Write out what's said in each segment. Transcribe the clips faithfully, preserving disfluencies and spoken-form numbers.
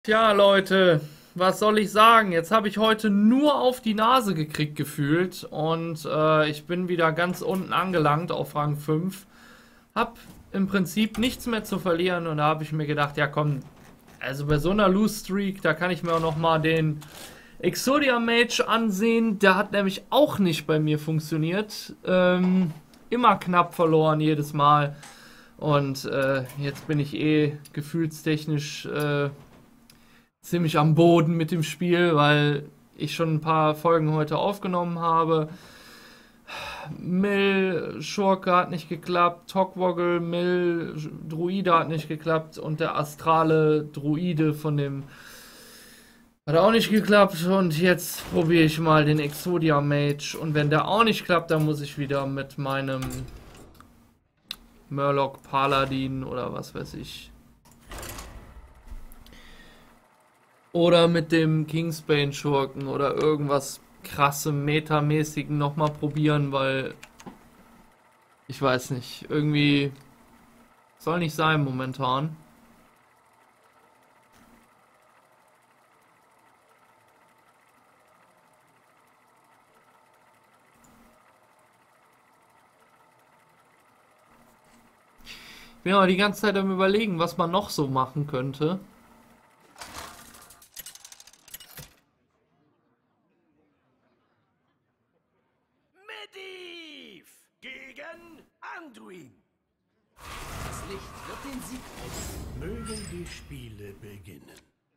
Tja, Leute, was soll ich sagen? Jetzt habe ich heute nur auf die Nase gekriegt gefühlt und äh, ich bin wieder ganz unten angelangt auf Rang fünf. Hab im Prinzip nichts mehr zu verlieren und da habe ich mir gedacht, ja komm, also bei so einer Lose Streak, da kann ich mir auch noch mal den Exodia Mage ansehen. Der hat nämlich auch nicht bei mir funktioniert. Ähm, immer knapp verloren jedes Mal und äh, jetzt bin ich eh gefühlstechnisch äh, ziemlich am Boden mit dem Spiel, weil ich schon ein paar Folgen heute aufgenommen habe. Mill, Schurke hat nicht geklappt, Togwoggle, Mill, Druide hat nicht geklappt und der astrale Druide von dem hat auch nicht geklappt und jetzt probiere ich mal den Exodia Mage und wenn der auch nicht klappt, dann muss ich wieder mit meinem Murloc Paladin oder was weiß ich. Oder mit dem Kingsbane Schurken oder irgendwas krassem Metamäßigen nochmal probieren, weil ich weiß nicht, irgendwie soll nicht sein momentan. Ich bin aber die ganze Zeit am Überlegen, was man noch so machen könnte. Medivh gegen Anduin. Das Licht wird den Sieg bringen. Mögen die Spiele beginnen.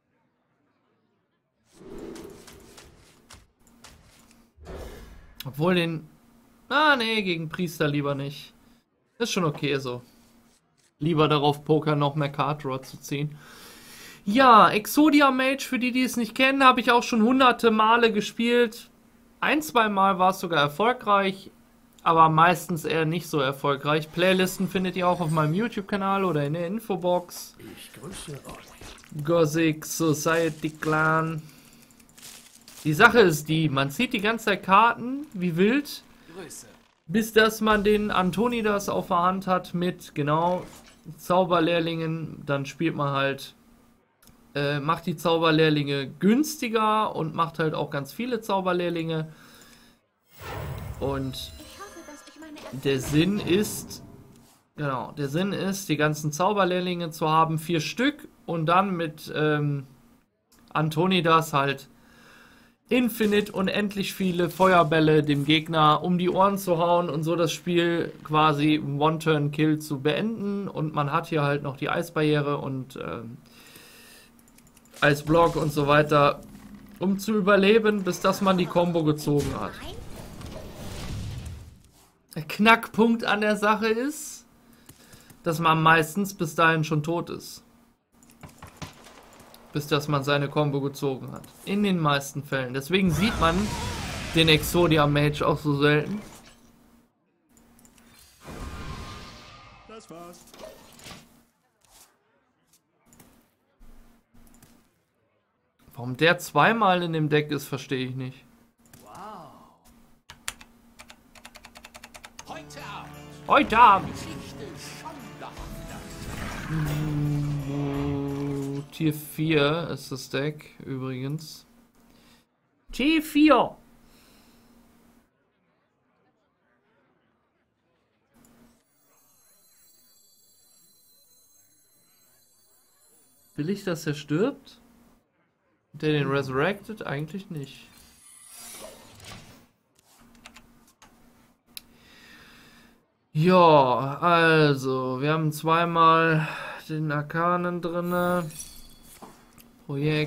Obwohl den... Ah, nee, gegen Priester lieber nicht. Ist schon okay so. Lieber darauf Poker noch mehr Card Draw zu ziehen. Ja, Exodia Mage, für die, die es nicht kennen, habe ich auch schon hunderte Male gespielt. Ein, zwei Mal war es sogar erfolgreich, aber meistens eher nicht so erfolgreich. Playlisten findet ihr auch auf meinem YouTube-Kanal oder in der Infobox. Ich grüße euch. Gothic Society Clan. Die Sache ist die, man zieht die ganze Zeit Karten, wie wild, Grüße. bis dass man den Antonidas auf der Hand hat mit, genau, Zauberlehrlingen. Dann spielt man halt, äh, macht die Zauberlehrlinge günstiger und macht halt auch ganz viele Zauberlehrlinge. Und der Sinn ist, genau, der Sinn ist, die ganzen Zauberlehrlinge zu haben, vier Stück, und dann mit ähm, Antonidas halt Infinite unendlich viele Feuerbälle dem Gegner um die Ohren zu hauen und so das Spiel quasi One-Turn-Kill zu beenden. Und man hat hier halt noch die Eisbarriere und ähm, Eisblock und so weiter, um zu überleben, bis dass man die Combo gezogen hat. Der Knackpunkt an der Sache ist, dass man meistens bis dahin schon tot ist. Bis dass man seine Combo gezogen hat. In den meisten Fällen. Deswegen sieht man den Exodia Mage auch so selten. Das war's. Warum der zweimal in dem Deck ist, verstehe ich nicht. Wow. Heute Abend. Heute Abend! Geschichte schon Mm, Tier vier ist das Deck übrigens. Tier vier! Will ich, dass er stirbt? Der den resurrected? Eigentlich nicht. Ja, also, wir haben zweimal den Arkanen drinne. Projekt.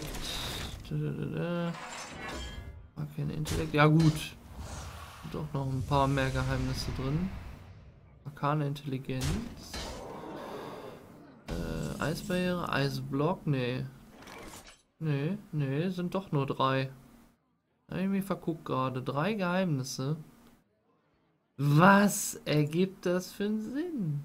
Kein Intellekt. Ja, gut. Doch noch ein paar mehr Geheimnisse drin. Arkane Intelligenz. Äh, Eisbarriere, Eisblock, nee. Nee, nee, sind doch nur drei. Hab ich mich verguckt gerade. Drei Geheimnisse. Was ergibt das für einen Sinn?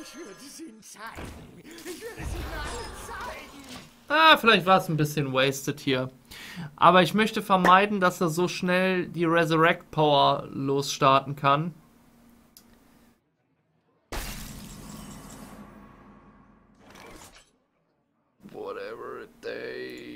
Ich würde es ihnen zeigen. Ich würde es ihnen allen zeigen. Ah, vielleicht war es ein bisschen wasted hier. Aber ich möchte vermeiden, dass er so schnell die Resurrect Power losstarten kann. Whatever it takes.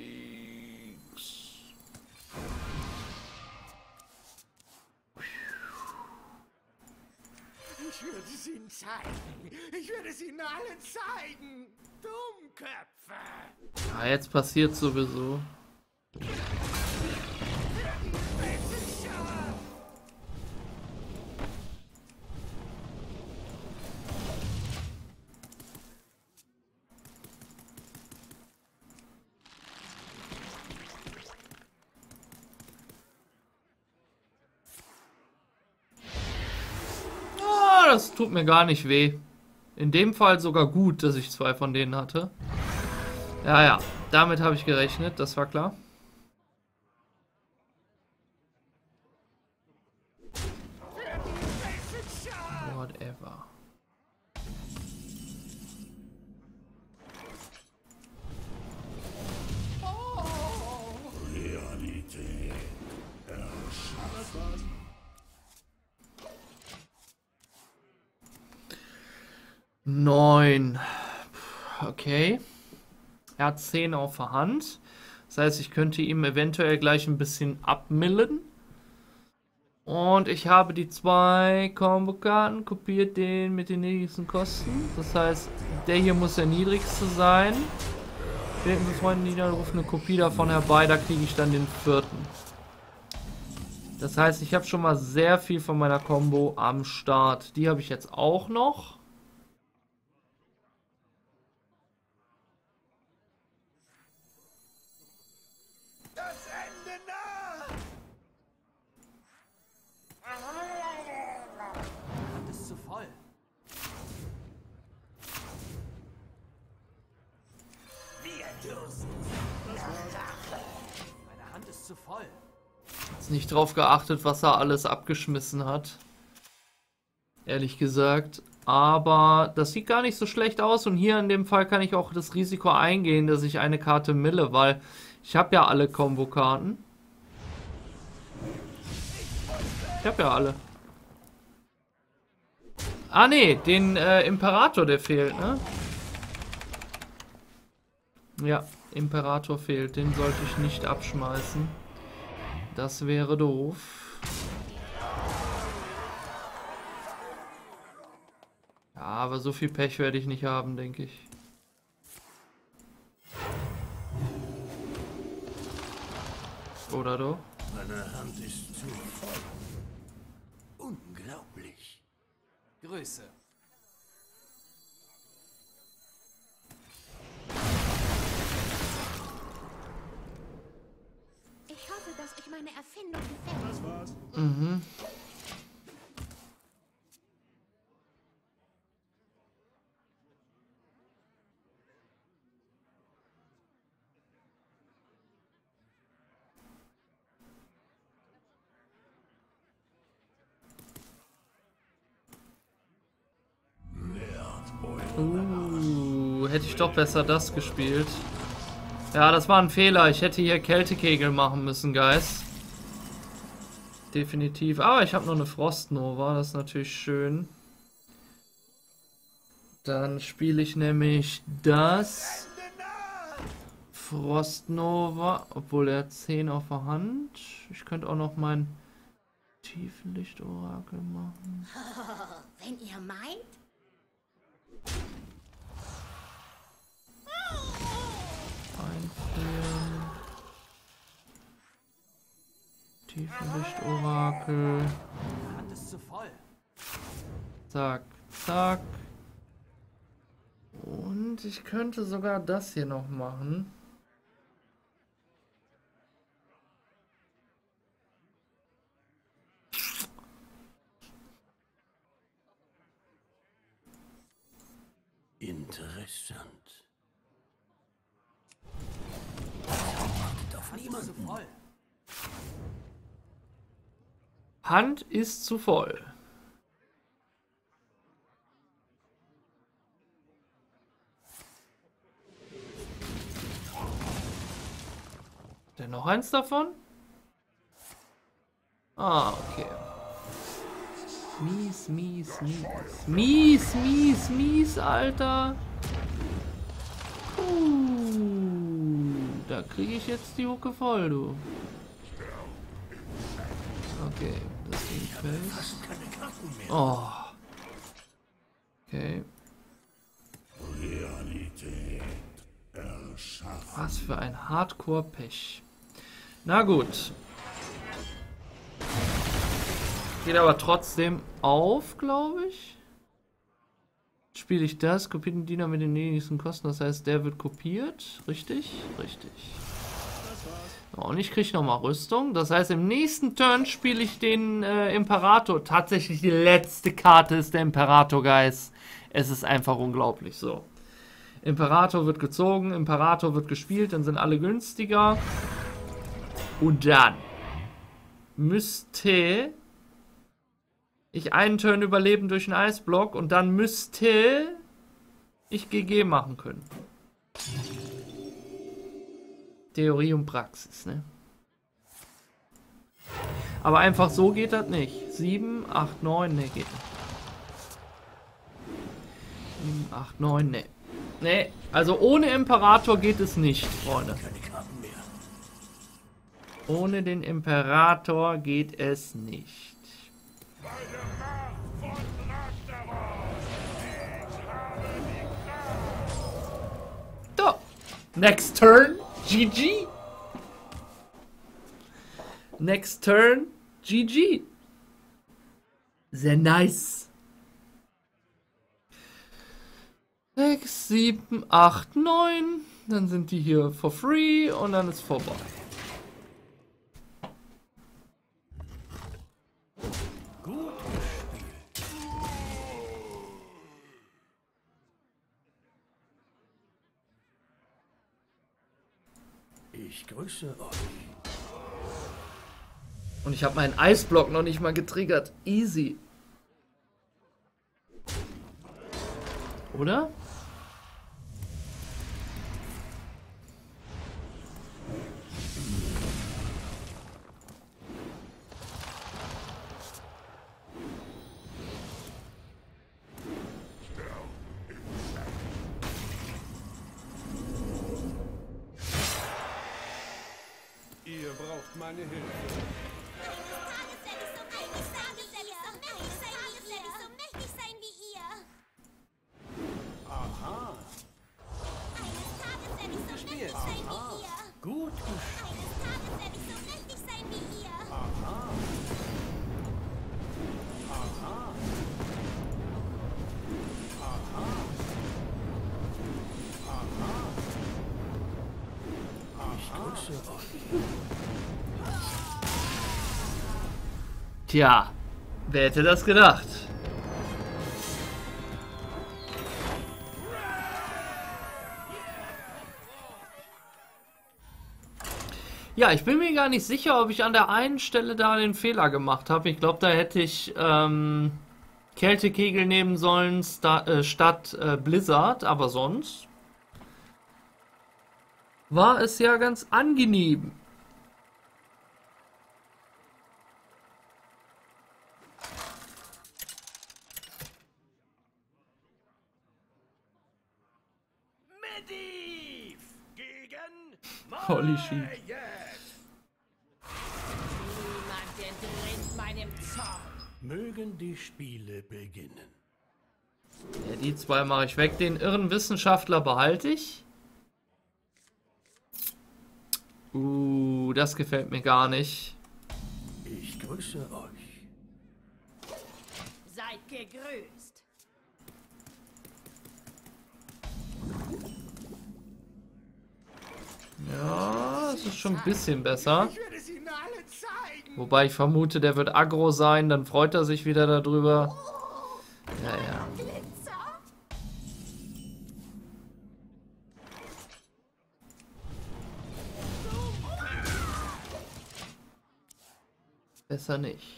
Ich würde es ihnen zeigen. Ich würde es ihnen allen zeigen. Dummköpfe. Ah, jetzt passiert sowieso. Das tut mir gar nicht weh. In dem Fall sogar gut, dass ich zwei von denen hatte. Ja, ja, damit habe ich gerechnet, das war klar. Whatever. Realität. Neun. Okay. Er hat zehn auf der Hand. Das heißt, ich könnte ihm eventuell gleich ein bisschen abmillen. Und ich habe die zwei Combo-Karten, kopiert den mit den niedrigsten Kosten. Das heißt, der hier muss der niedrigste sein. Wählten wir Freunde niederrufen eine Kopie davon herbei, da kriege ich dann den vierten. Das heißt, ich habe schon mal sehr viel von meiner Combo am Start. Die habe ich jetzt auch noch. Nicht drauf geachtet, was er alles abgeschmissen hat. Ehrlich gesagt. Aber das sieht gar nicht so schlecht aus. Und hier in dem Fall kann ich auch das Risiko eingehen, dass ich eine Karte mille, weil ich habe ja alle Combo-Karten. Ich habe ja alle. Ah ne, den äh, Imperator, der fehlt, ne? Ja, Imperator fehlt. Den sollte ich nicht abschmeißen. Das wäre doof. Ja, aber so viel Pech werde ich nicht haben, denke ich. Oder doch? Meine Hand ist zu voll. Unglaublich. Grüße. Ich hoffe, dass euch meine Erfindung gefällt. Das war's. Mhm. Uh, hätte ich doch besser das gespielt. Ja, das war ein Fehler. Ich hätte hier Kältekegel machen müssen, Guys. Definitiv. Aber ich habe noch eine Frostnova. Das ist natürlich schön. Dann spiele ich nämlich das. Frostnova. Obwohl er hat zehn auf der Hand. Ich könnte auch noch mein Tiefenlicht-Orakel machen. Oh, wenn ihr meint. Einfrieren. Tiefenlicht-Orakel. Meine Hand ist zu voll. Zack, zack. Und ich könnte sogar das hier noch machen. Interessant. Wartet auf Hand ist zu niemanden. voll. Hand ist zu voll. Denn noch eins davon? Ah, okay. Mies, mies, mies. Mies, mies, mies, Alter. Uh, da kriege ich jetzt die Hucke voll, du. Okay, das Ding fällt. Oh. Okay. Was für ein Hardcore-Pech. Na gut. Geht aber trotzdem auf, glaube ich. Spiele ich das, kopiert den Diener mit den niedrigsten Kosten, das heißt, der wird kopiert. Richtig? Richtig. So, und ich kriege nochmal Rüstung. Das heißt, im nächsten Turn spiele ich den äh, Imperator. Tatsächlich die letzte Karte ist der Imperator, Guys. Es ist einfach unglaublich so. Imperator wird gezogen, Imperator wird gespielt, dann sind alle günstiger. Und dann müsste ich einen Turn überleben durch einen Eisblock und dann müsste ich G G machen können. Theorie und Praxis, ne? Aber einfach so geht das nicht. sieben, acht, neun, ne, geht nicht. sieben, acht, neun, ne. Ne, also ohne Imperator geht es nicht, Freunde. Ohne den Imperator geht es nicht. So, next turn, G G. Next turn, G G. Sehr nice. sechs, sieben, acht, neun. Dann sind die hier for free und dann ist vorbei. Gut gespielt. Ich grüße euch. Und ich habe meinen Eisblock noch nicht mal getriggert. Easy. Oder? Ihr braucht meine Hilfe. Gut gespielt. Ich grüße euch. Tja, wer hätte das gedacht? Ja, ich bin mir gar nicht sicher, ob ich an der einen Stelle da den Fehler gemacht habe. Ich glaube, da hätte ich ähm, Kältekegel nehmen sollen sta äh, statt äh, Blizzard, aber sonst war es ja ganz angenehm. Medivh gegen Holy shit. Niemand entrinnt meinem Zorn. Mögen die Spiele beginnen. Ja, die zwei mache ich weg. Den irren Wissenschaftler behalte ich. Uh, das gefällt mir gar nicht. Ich grüße euch. Seid gegrüßt. Ja, das ist schon ein bisschen besser. Ich werde es ihnen alle zeigen. Wobei ich vermute, der wird aggro sein, dann freut er sich wieder darüber. Ja, ja. Glitzer? Besser nicht.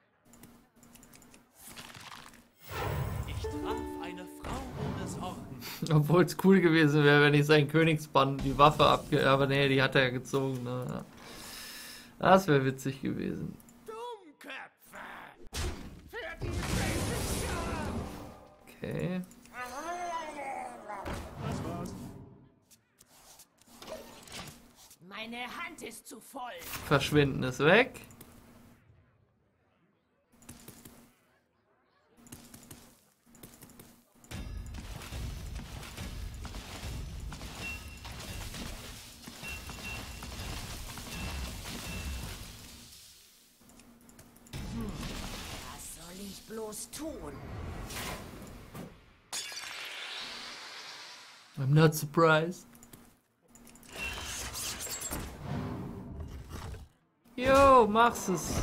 Ich traf eine Frau ohne Sorgen. Obwohl es cool gewesen wäre, wenn ich seinen Königsbann die Waffe abge... Aber nee, die hat er ja gezogen. Ne? Das wäre witzig gewesen. Dummköpfe! Für die Basic! Okay. Das war's. Meine Hand ist zu voll. Verschwinden ist weg. Was soll ich bloß tun? I'm not surprised. Jo, mach's es.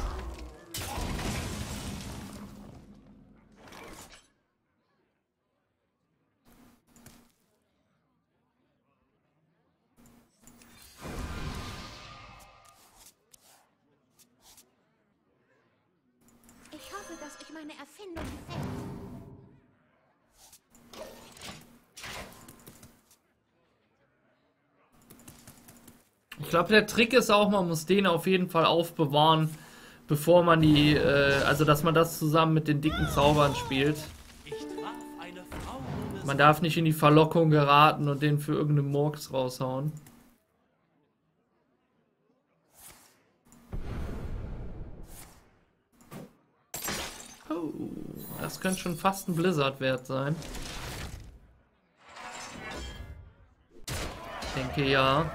Ich hoffe, dass euch meine Erfindung gefällt. Ich glaube, der Trick ist auch, man muss den auf jeden Fall aufbewahren, bevor man die, äh, also dass man das zusammen mit den dicken Zaubern spielt. Ich traf eine Frau ohne Man darf nicht in die Verlockung geraten und den für irgendeinen Murks raushauen. Oh, das könnte schon fast ein Blizzard wert sein. Ich denke ja.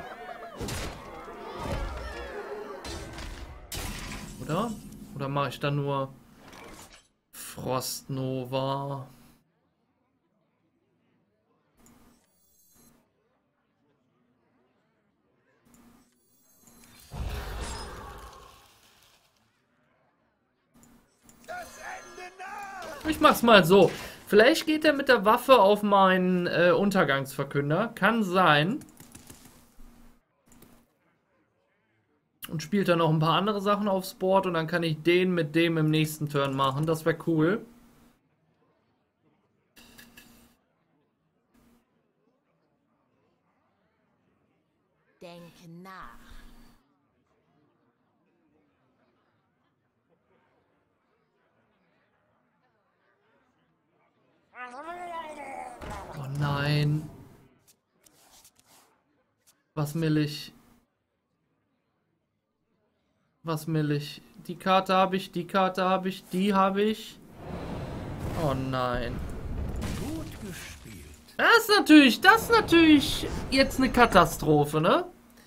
Oder? Oder mache ich da nur Frostnova? Das Ende nah! Ich mach's mal so. Vielleicht geht er mit der Waffe auf meinen äh, Untergangsverkünder. Kann sein. Und spielt dann noch ein paar andere Sachen aufs Board und dann kann ich den mit dem im nächsten Turn machen. Das wäre cool. Denke nach. Oh nein. Was will ich? Was will ich? Die Karte habe ich, die Karte habe ich, die habe ich. Oh nein. Gut gespielt. Das ist natürlich, das ist natürlich jetzt eine Katastrophe, ne?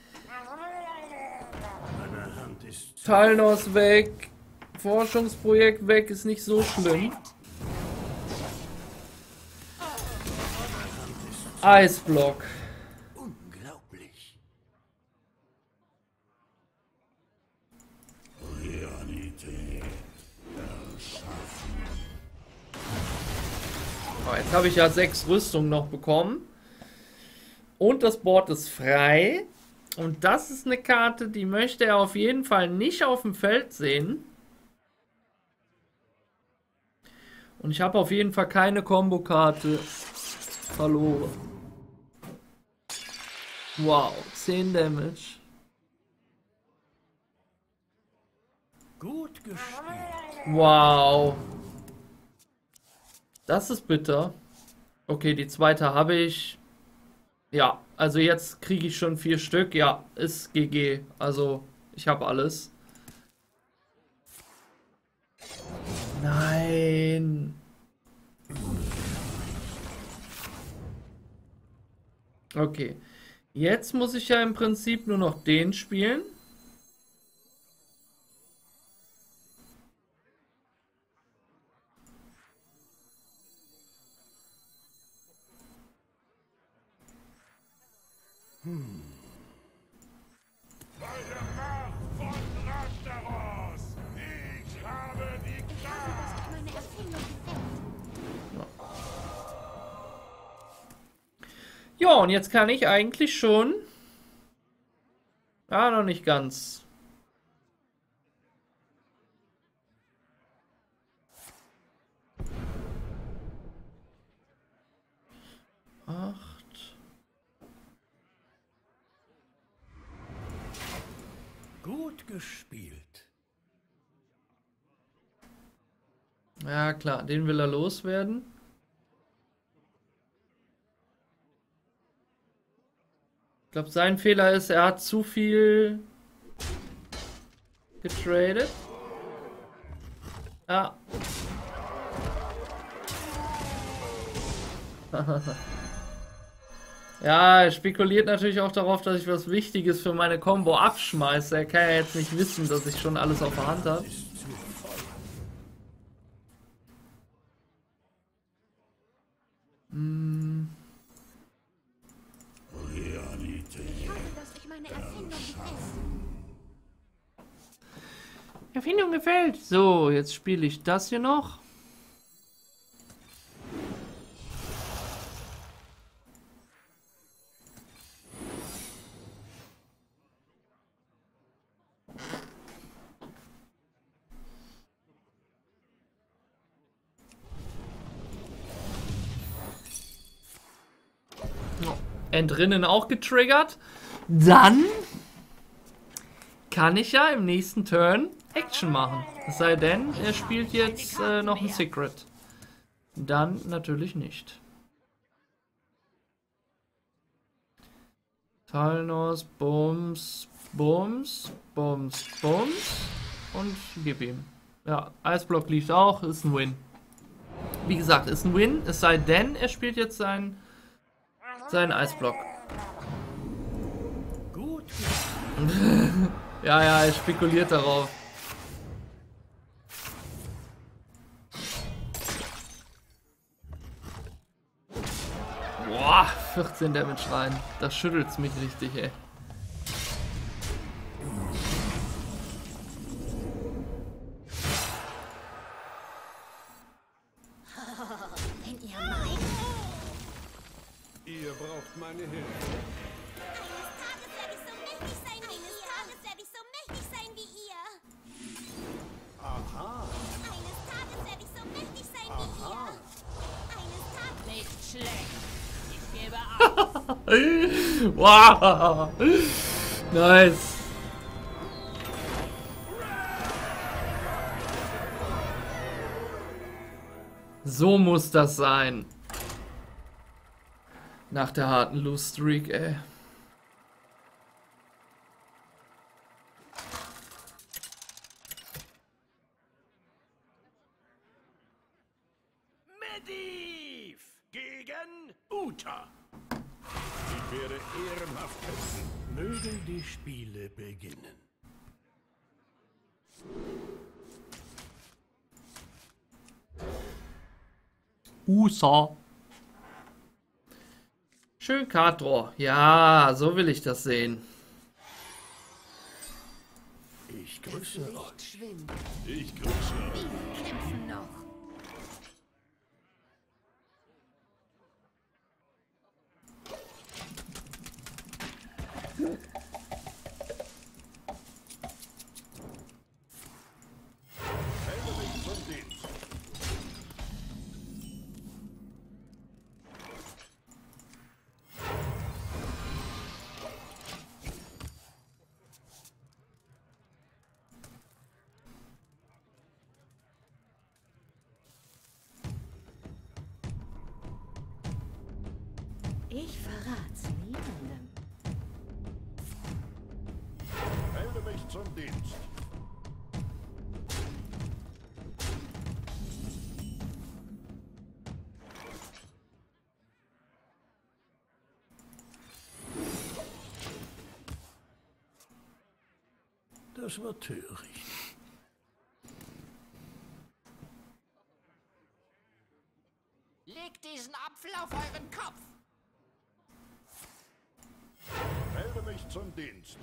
Meine Hand ist zu Talnos weg. Forschungsprojekt weg, ist nicht so schlimm. Eisblock. unglaublich. Oh, jetzt habe ich ja sechs Rüstungen noch bekommen. Und das Board ist frei. Und das ist eine Karte, die möchte er auf jeden Fall nicht auf dem Feld sehen. Und ich habe auf jeden Fall keine Kombokarte verloren. Wow, zehn Damage. Gut gespielt. Wow. Das ist bitter. Okay, die zweite habe ich. Ja, also jetzt kriege ich schon vier Stück. Ja, ist G G. Also, ich habe alles. Nein. Okay. Jetzt muss ich ja im Prinzip nur noch den spielen. Bei der Macht von Rastaros. Ich habe die Ich hoffe, dass euch meine Erfindung gefällt. Ja, und jetzt kann ich eigentlich schon... Ah, noch nicht ganz. Ah. Gut gespielt. Ja, klar, den will er loswerden. Ich glaube, sein Fehler ist, er hat zu viel getradet. Ja. Ja, er spekuliert natürlich auch darauf, dass ich was Wichtiges für meine Combo abschmeiße. Er kann ja jetzt nicht wissen, dass ich schon alles auf der Hand habe. Hm. Ich hoffe, dass euch meine Erfindung gefällt. Erfindung gefällt. So, jetzt spiele ich das hier noch. Entrinnen auch getriggert. Dann kann ich ja im nächsten Turn Action machen. Es sei denn, er spielt jetzt äh, noch ein Secret. Dann natürlich nicht. Talnos, Bums, Bums, Bums, Bums und gib ihm. Ja, Eisblock liegt auch, ist ein Win. Wie gesagt, ist ein Win, es sei denn, er spielt jetzt seinen seinen Eisblock. Gut. Ja, ja, er spekuliert darauf. Boah, vierzehn Damage rein. Das schüttelt's mich richtig, ey. Wenn ihr meint, Ihr braucht meine Hilfe. Eines Tages werde ich so mächtig sein wie ihr. Aha. Eines Tages werde ich so mächtig sein wie ihr. Eines Tages. Nicht schlecht. Ich gebe ab. Wow. Nice. So muss das sein. Nach der harten Loose Streak, ey. Medivh gegen Uta. Ich werde ehrenhaft kämpfen. Mögen die Spiele beginnen. U S A. Schön Card-Draw. Ja, so will ich das sehen. Ich grüße euch. schwimmt. Ich grüße euch. Wir kämpfen noch. Melde mich zum Dienst. Ich verrat's niemandem. Melde mich zum Dienst. Das war töricht. Legt diesen Apfel auf euren Kopf. Melde mich zum Dienst.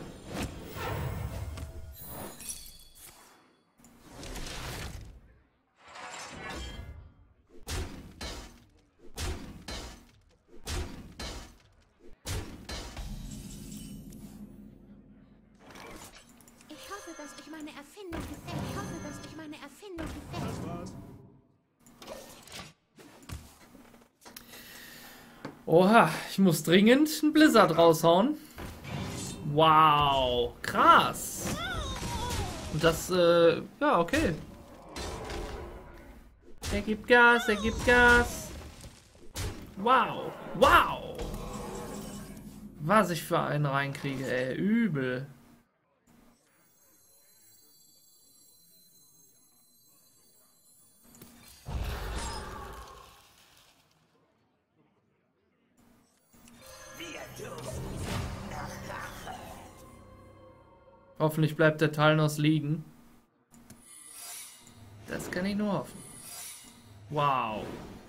Ich hoffe, dass euch meine Erfindung gefällt. Ich hoffe, dass euch meine Erfindung gefällt. Das war's. Oha, ich muss dringend einen Blizzard raushauen. Wow, krass. Und das, äh, ja, okay. Er gibt Gas, er gibt Gas. Wow, wow. Was ich für einen reinkriege, ey, übel. Hoffentlich bleibt der Talnos liegen. Das kann ich nur hoffen. Wow.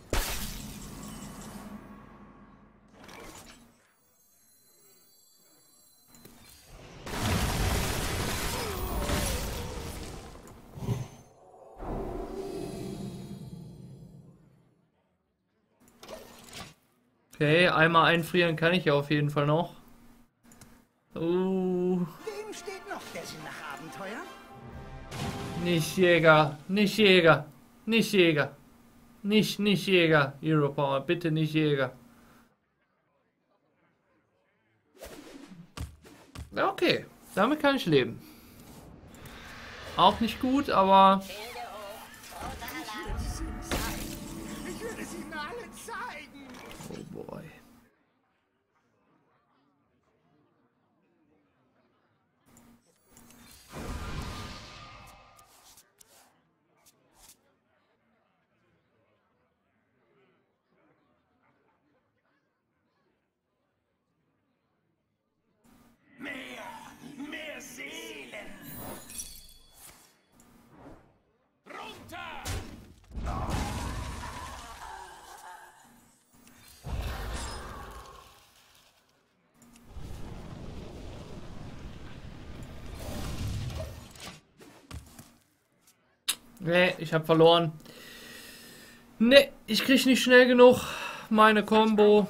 Okay, einmal einfrieren kann ich ja auf jeden Fall noch. Uh. Wem steht noch der Sinn nach Abenteuer? Nicht Jäger, nicht Jäger, nicht Jäger. Nicht, nicht Jäger, Hero Power, bitte nicht Jäger. Okay, damit kann ich leben. Auch nicht gut, aber... Ich würde es Ihnen alle zeigen. Oh boy. Mehr, mehr Seelen. Runter! Nee, ich habe verloren. Nee, ich krieg nicht schnell genug meine Combo.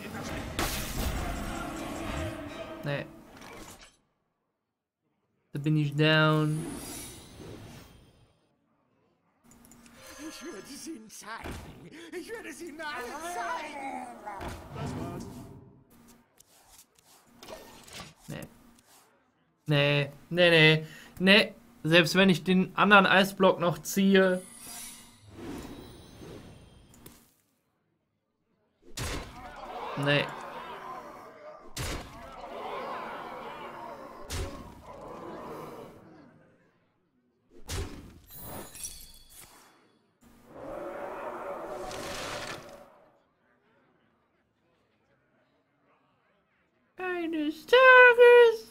Nee. Da bin ich down. Ich würde es Ihnen zeigen. Ich würde es Ihnen alle zeigen. Das war's. Nee. Nee, nee, nee. Nee. Selbst wenn ich den anderen Eisblock noch ziehe. Nee. Eines Tages.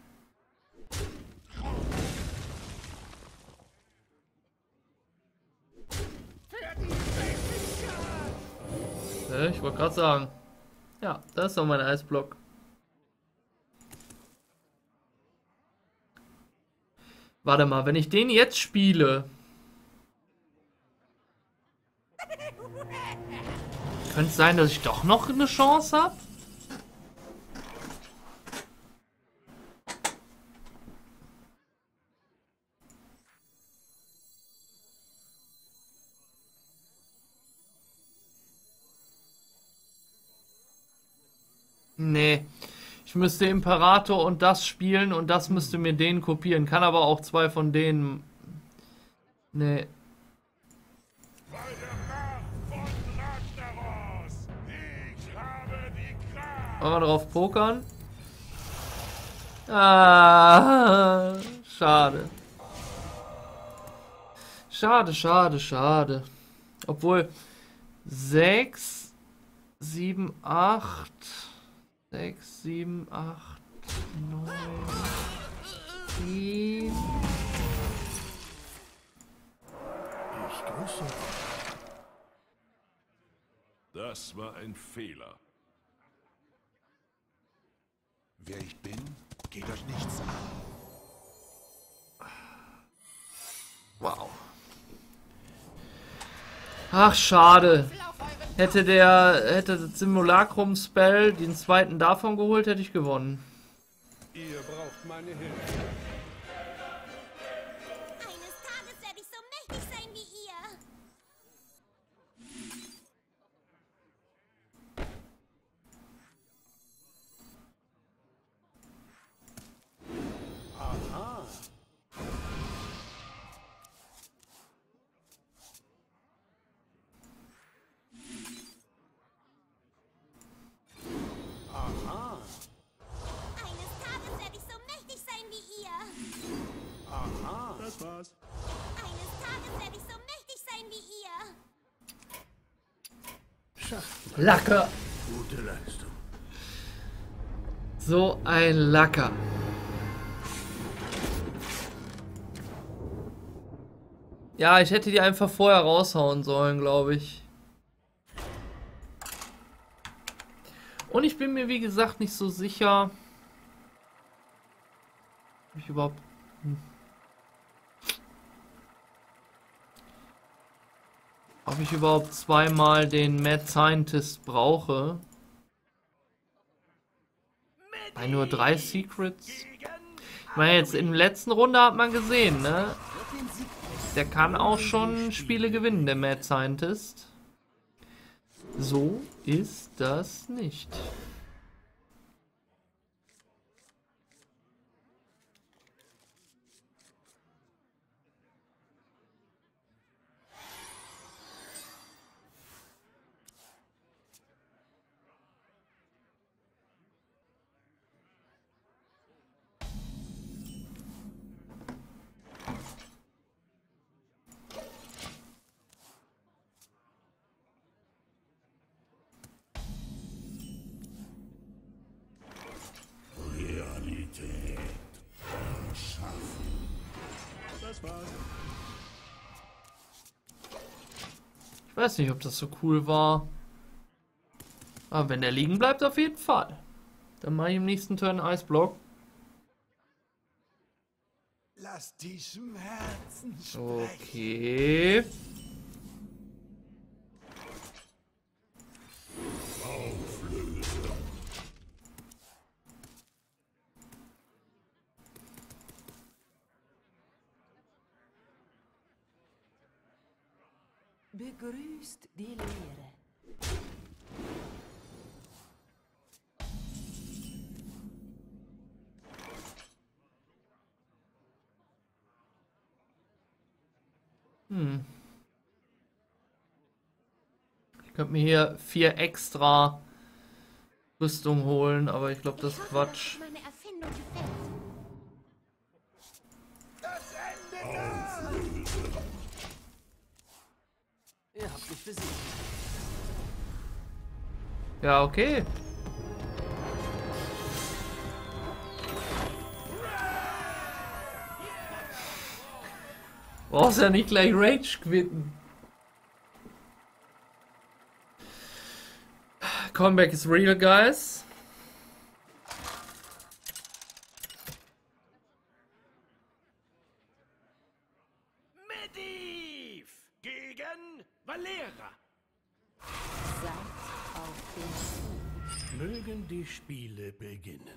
Ja, ich wollte gerade sagen. Ja, das ist doch mein Eisblock. Warte mal, wenn ich den jetzt spiele. Könnte es sein, dass ich doch noch eine Chance habe? Nee. Ich müsste Imperator und das spielen und das müsste mir den kopieren. Kann aber auch zwei von denen. Nee. Bei der Macht von Ragnaros. Ich habe die Kraft. Wollen wir drauf pokern? Ah, schade. Schade, schade, schade. Obwohl sechs, sieben, acht, sechs, sieben, acht, neun, zehn. Ich grüße. Das war ein Fehler. Wer ich bin, geht euch nichts an. Wow. Ach, schade. Hätte der, hätte das Simulacrum-Spell den zweiten davon geholt, hätte ich gewonnen. Ihr braucht meine Hilfe. Eines Tages werde ich so mächtig sein wie ihr. Das war's. Eines Tages werde ich so mächtig sein wie ihr. Schafft Lacker. gute Leistung. So ein Lacker. Ja, ich hätte die einfach vorher raushauen sollen, glaube ich. Und ich bin mir, wie gesagt, nicht so sicher, ob ich überhaupt... Hm. Ob ich überhaupt zweimal den Mad Scientist brauche. Bei nur drei Secrets. Ich meine, jetzt in der letzten Runde hat man gesehen, ne? Der kann auch schon Spiele gewinnen, der Mad Scientist. So ist das nicht. Das war's. Ich weiß nicht, ob das so cool war. Aber wenn der liegen bleibt, auf jeden Fall. Dann mache ich im nächsten Turn einen Eisblock. Lass die Schmerzen sprechen. Okay. Begrüßt die Lehre. Hm. Ich könnte mir hier vier extra Rüstung holen, aber ich glaube, das ist Quatsch. Meine Erfindung gefällt. Ihr habt mich besiegt. Ja, okay. Brauchst ja nicht gleich Rage quitten. Comeback is real, guys. Medivh gegen Valera. Seid auf den Mögen die Spiele beginnen.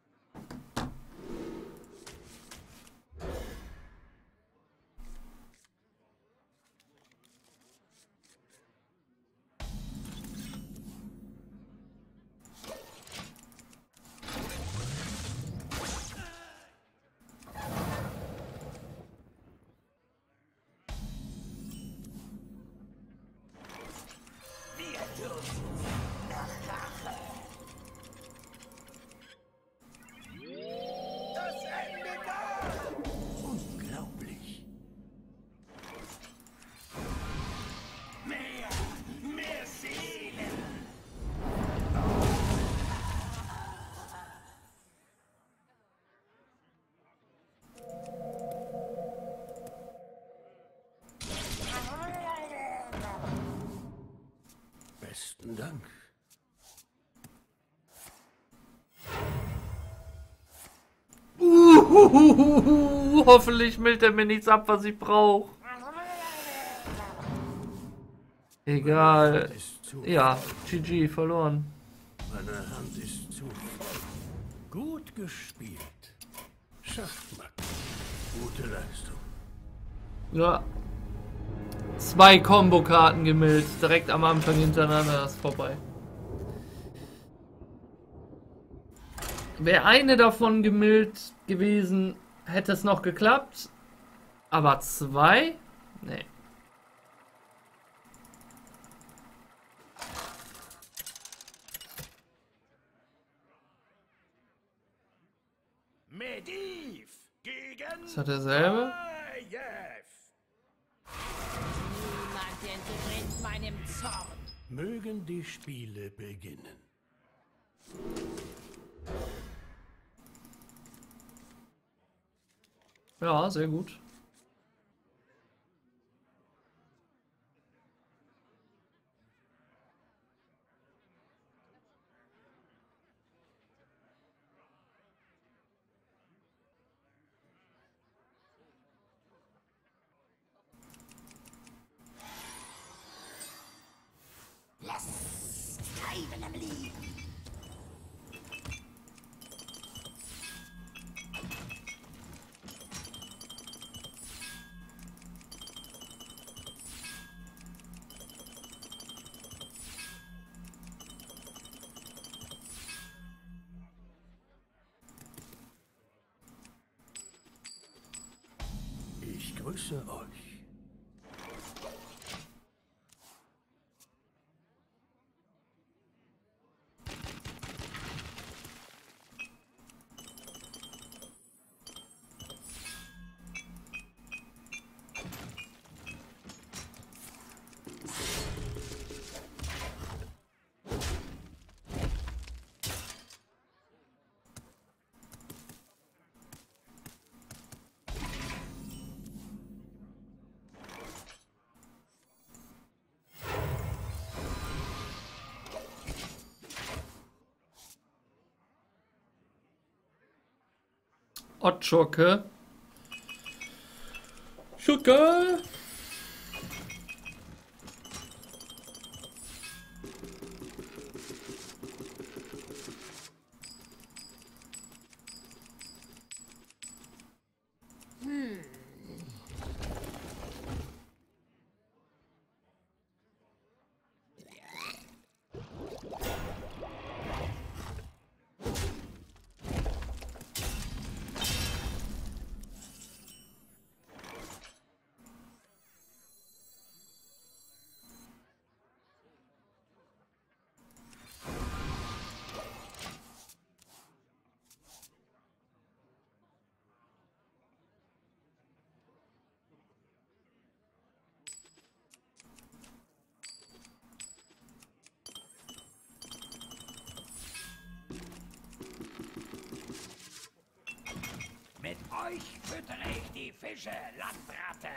Unglaublich. Mehr, mehr Seelen. Besten Dank. Uhuhuhu, hoffentlich mildt er mir nichts ab, was ich brauche. Egal. Ist zu Ja, G G, verloren. Meine Hand ist zu voll. Gut gespielt. Schachmatt. Gute Leistung. Ja. Zwei Kombokarten gemillt. Direkt am Anfang hintereinander, das ist vorbei. Wäre eine davon gemillt gewesen, hätte es noch geklappt. Aber zwei? Nee. Medivh gegen Ist das derselbe? vorn. Mögen die Spiele beginnen. Ja, sehr gut. Lass Treiben am Leben. Ich grüße euch. Ottschurke. Schurke. Mit euch füttere ich die Fische, Landratte.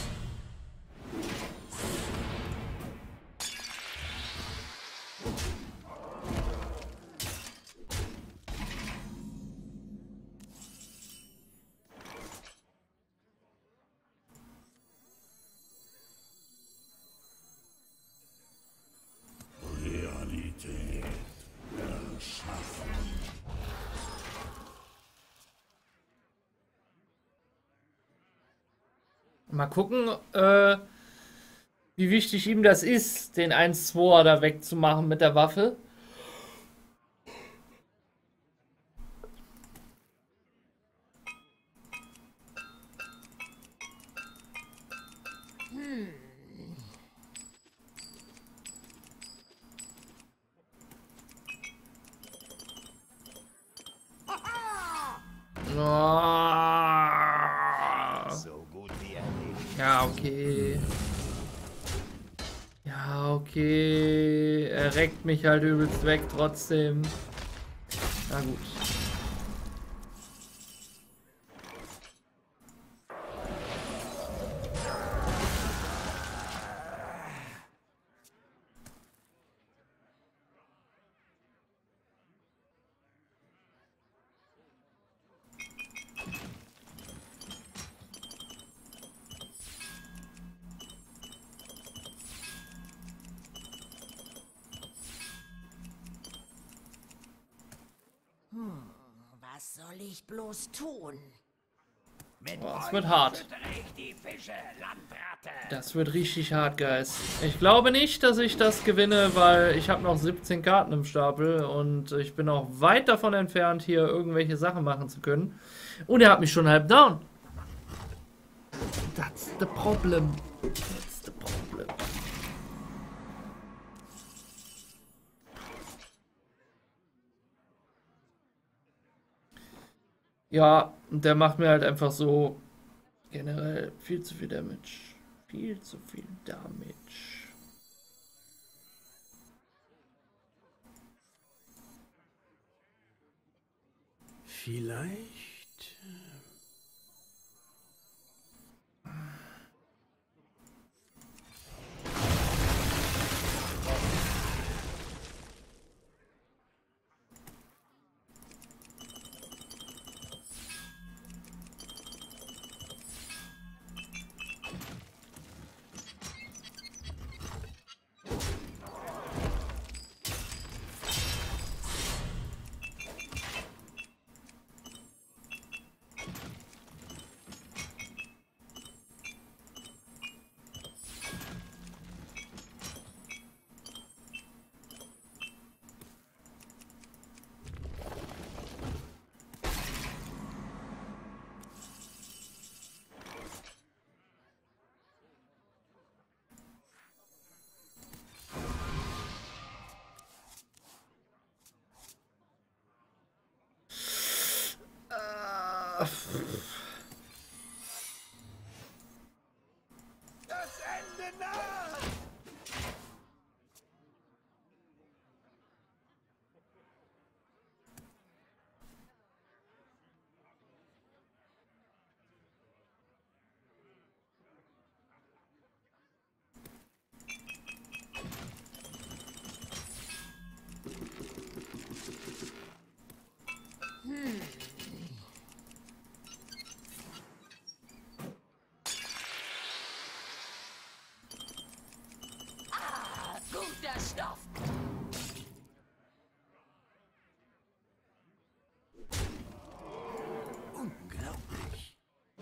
Realität erschaffen. Mal gucken, äh, wie wichtig ihm das ist, den eins zwei da wegzumachen mit der Waffe. Ah. So gut wie erledigt. Ja, okay. Ja, okay. Er reckt mich halt übelst weg trotzdem. Na gut. Was soll ich bloß tun? Mit Boah, es euch wird hart. füttere ich die Fische, Landratte. Das wird richtig hart, Guys. Ich glaube nicht, dass ich das gewinne, weil ich habe noch siebzehn Karten im Stapel und ich bin auch weit davon entfernt, hier irgendwelche Sachen machen zu können. Und er hat mich schon halb down. That's the problem. That's the problem. Ja, und der macht mir halt einfach so generell viel zu viel Damage. Viel zu viel Damage. Vielleicht... Das Ende nah! Guter Stoff. Unglaublich.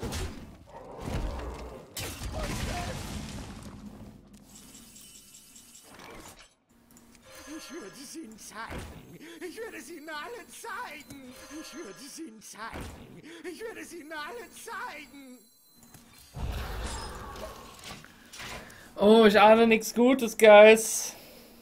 Ich würde es Ihnen zeigen. Ich würde es Ihnen alle zeigen. Ich würde es Ihnen zeigen. Ich würde es Ihnen alle zeigen. Oh, ich ahne nichts Gutes, Guys.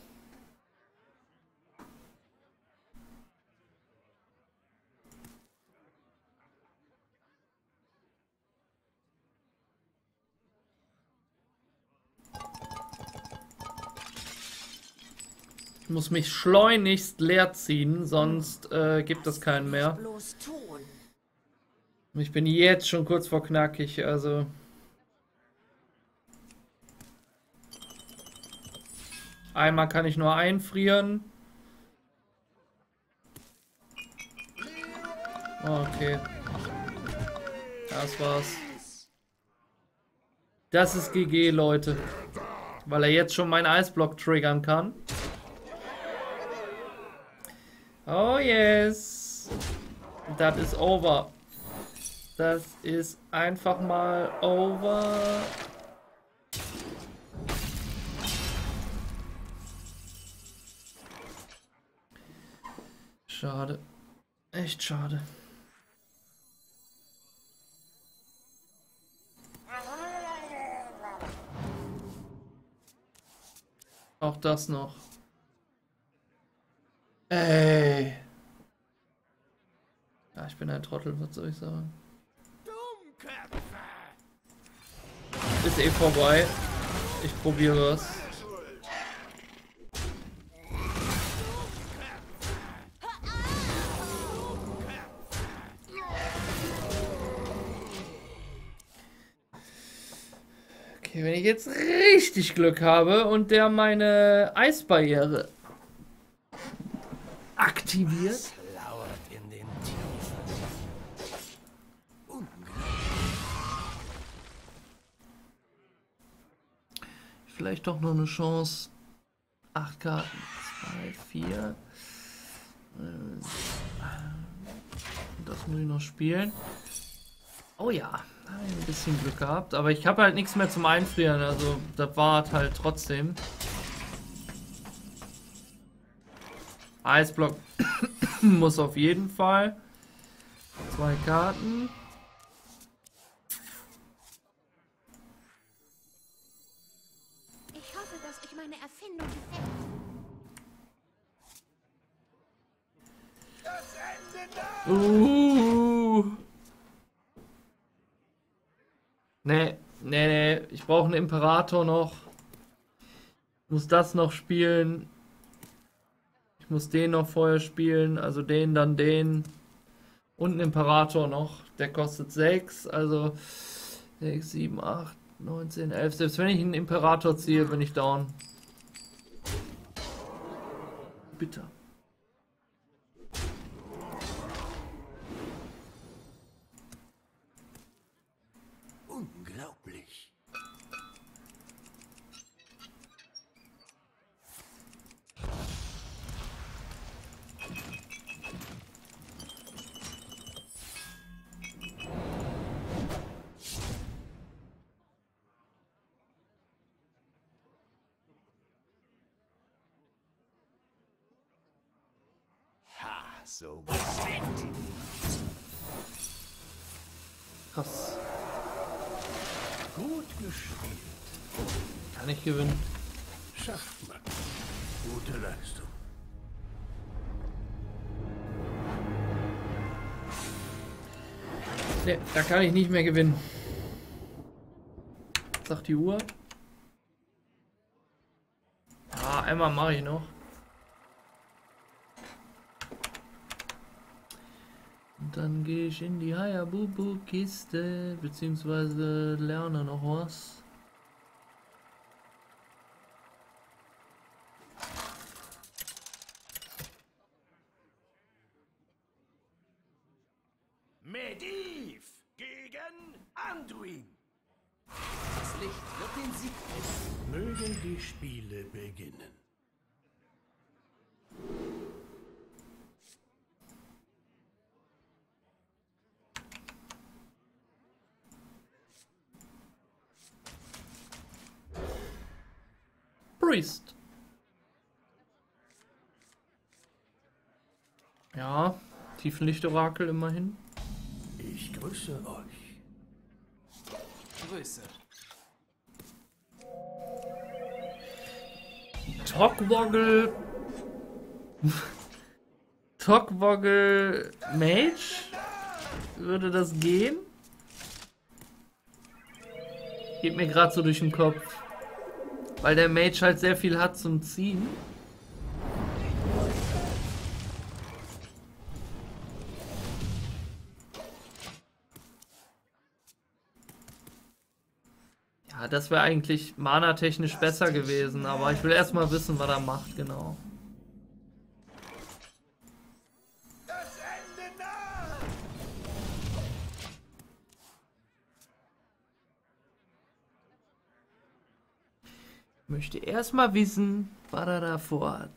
Ich muss mich schleunigst leer ziehen, sonst äh, gibt es keinen mehr. Bloß tun. Ich bin jetzt schon kurz vor knackig, also... Einmal kann ich nur einfrieren. Okay. Das war's. Das ist G G, Leute. Weil er jetzt schon meinen Eisblock triggern kann. Oh yes. Das ist over. Das ist einfach mal over. Schade. Echt schade. Auch das noch. Ey. Ja, ich bin ein Trottel, was soll ich sagen? Ist eh vorbei. Ich probiere es. Okay, wenn ich jetzt richtig Glück habe und der meine Eisbarriere aktiviert. Es lauert in den Tiefen. Unglaublich. Vielleicht doch noch eine Chance. Acht Karten. Zwei, vier. Das muss ich noch spielen. Oh ja. Habe ich ein bisschen Glück gehabt, aber ich habe halt nichts mehr zum Einfrieren, also das war halt trotzdem. Eisblock muss auf jeden Fall. Zwei Karten. Ich hoffe, dass euch meine Erfindung gefällt. Das Ende nah! Uh. Nee, nee, nee. Ich brauche einen Imperator noch. Ich muss das noch spielen. Ich muss den noch vorher spielen. Also den, dann den. Und ein Imperator noch. Der kostet sechs. Also sechs, sieben, acht, neun, zehn, elf. Selbst wenn ich einen Imperator ziehe, bin ich down. Bitter. Unglaublich. Ha, so perfekt. Krass. Gut gespielt. Kann ich gewinnen. Schachmatt. Gute Leistung. Ne, da kann ich nicht mehr gewinnen. Sagt die Uhr. Ja, einmal mache ich noch. Und dann gehe ich in die Hayabubu-Kiste, beziehungsweise lerne noch was. Medivh gegen Anduin. Das Licht wird den Sieg bringen. Mögen die Spiele beginnen. Priest. Ja, Tiefenlicht-Orakel immerhin. Ich grüße euch. Grüße. Togwoggle. Togwoggle Mage? Würde das gehen? Geht mir gerade so durch den Kopf. Weil der Mage halt sehr viel hat zum Ziehen. Ja, das wäre eigentlich mana-technisch besser gewesen, aber ich will erstmal wissen, was er macht, genau. Das Ende nah! Ich möchte erstmal wissen, was er da vorhat.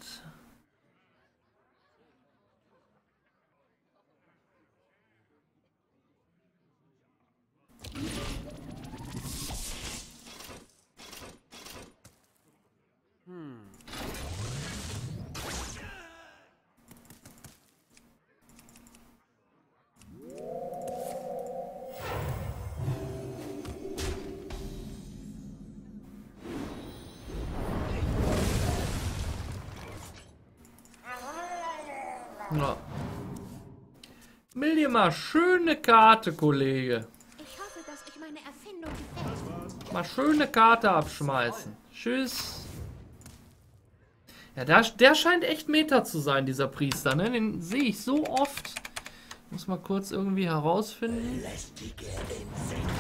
Ja. Will dir mal schöne Karte, Kollege. Ich hoffe, dass euch meine Erfindung gefällt. Mal schöne Karte abschmeißen. Tschüss. Ja, der, der scheint echt Meta zu sein, dieser Priester, ne? Den sehe ich so oft. Muss mal kurz irgendwie herausfinden. Lästige Insekten.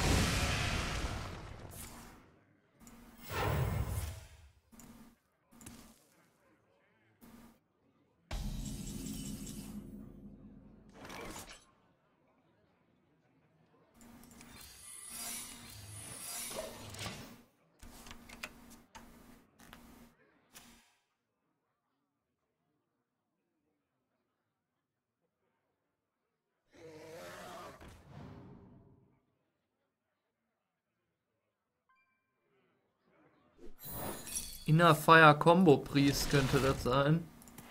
Inner Fire Combo Priest könnte das sein.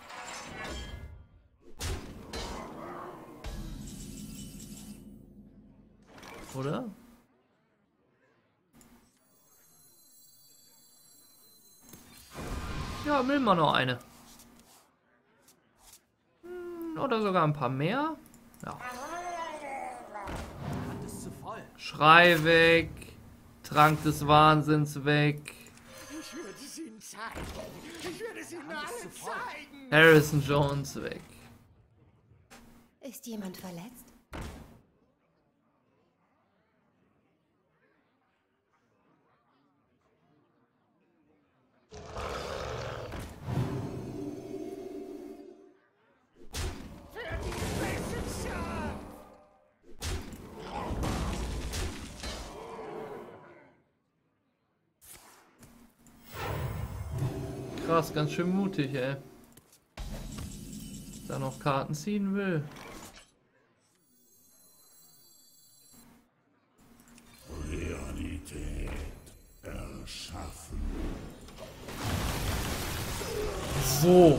Oder? Ja, will man noch eine. Oder sogar ein paar mehr. Ja. Das ist zu voll. Schrei weg. Trank des Wahnsinns weg. Ich würde es ihnen zeigen. Ich würde es ihnen allen zeigen. Harrison Jones weg. Ist jemand verletzt? Krass, ganz schön mutig, ey. Da noch Karten ziehen will. Realität erschaffen. So.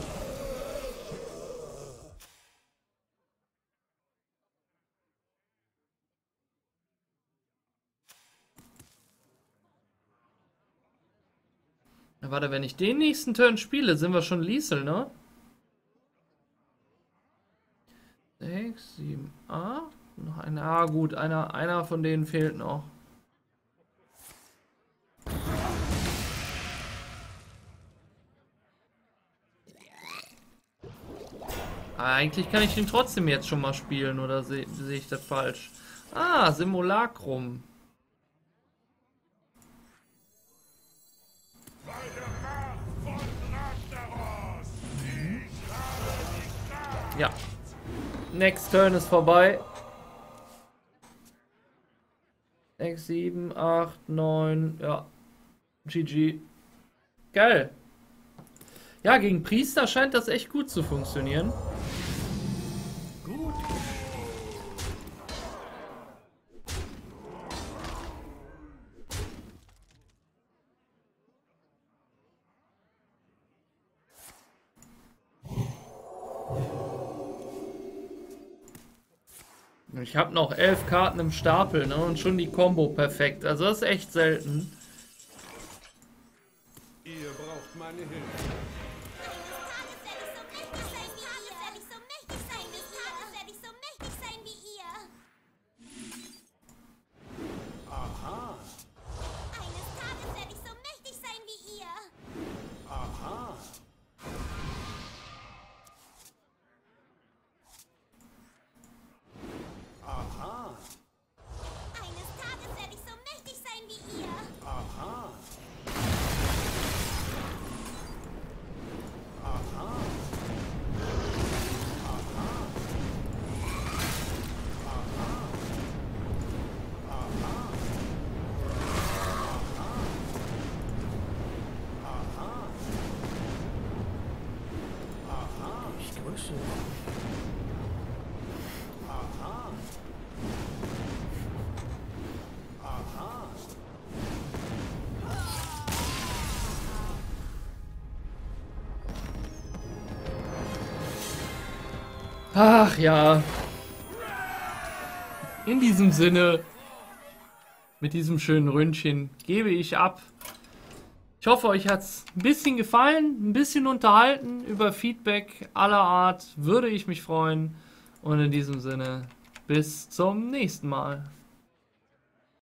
Ja, warte, wenn ich den nächsten Turn spiele, sind wir schon Liesel, ne? sechs, sieben, acht. Noch einer. Ah, gut, einer, einer von denen fehlt noch. Aber eigentlich kann ich den trotzdem jetzt schon mal spielen, oder sehe seh ich das falsch? Ah, Simulacrum. Ja. Next Turn ist vorbei. sechs, sieben, acht, neun, ja. G G. Geil. Ja, gegen Priester scheint das echt gut zu funktionieren. Gut. Ich habe noch elf Karten im Stapel, ne? Und schon die Combo perfekt. Also das ist echt selten. Ihr braucht meine Hilfe. Aha. Eines Tages werde ich so mächtig sein wie ihr. Aha. Aha. Eines Tages werde ich so mächtig sein wie ihr. Aha. Aha. Ich grüße. Ach ja. In diesem Sinne, mit diesem schönen Ründchen, gebe ich ab. Ich hoffe, euch hat es ein bisschen gefallen, ein bisschen unterhalten. Über Feedback aller Art würde ich mich freuen. Und in diesem Sinne, bis zum nächsten Mal.